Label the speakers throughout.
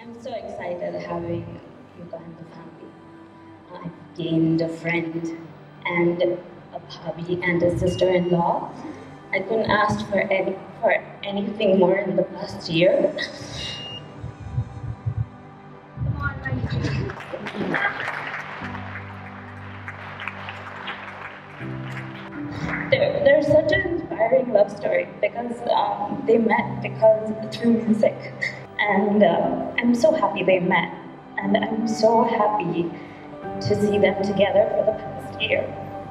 Speaker 1: I'm so excited having Yuka in the family. I've gained a friend and a hubby and a sister-in-law. I couldn't ask for anything more in the past year. Come on, they're such an inspiring love story because they met through music, and I'm so happy they met, and I'm so happy to see them together for the past year.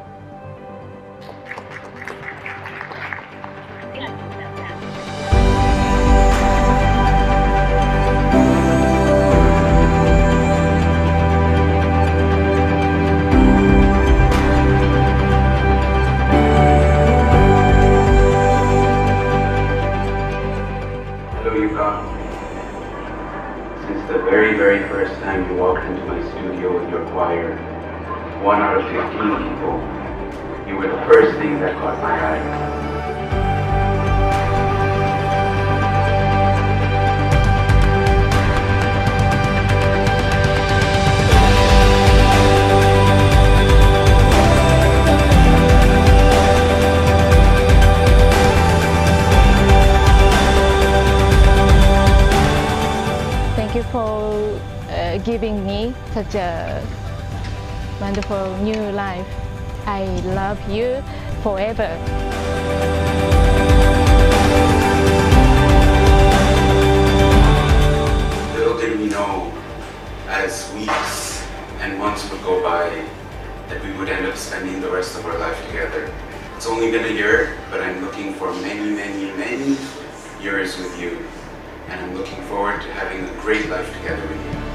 Speaker 2: Hello Yuka. Since the very first time you walked into my studio with your choir, 1 out of 15 people, you were the first thing that caught my eye.
Speaker 3: Thank you for giving me such a wonderful new life. I love you forever.
Speaker 2: Little did we know, as weeks and months would go by, that we would end up spending the rest of our life together. It's only been a year, but I'm looking for many years with you. And I'm looking forward to having a great life together with you.